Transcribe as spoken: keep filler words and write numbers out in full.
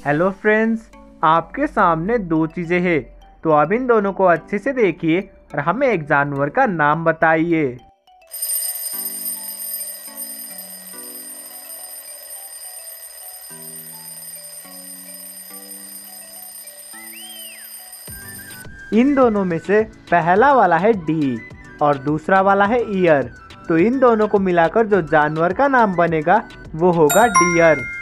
Hello friends, आपके सामने दो चीज़ें हैं, तो अब इन दोनों को अच्छे से देखिए और हमें एक जानवर का नाम बताइए। इन दोनों में से पहला वाला है डी और दूसरा वाला है ईयर, तो इन दोनों को मिलाकर जो जानवर का नाम बनेगा वो होगा डियर।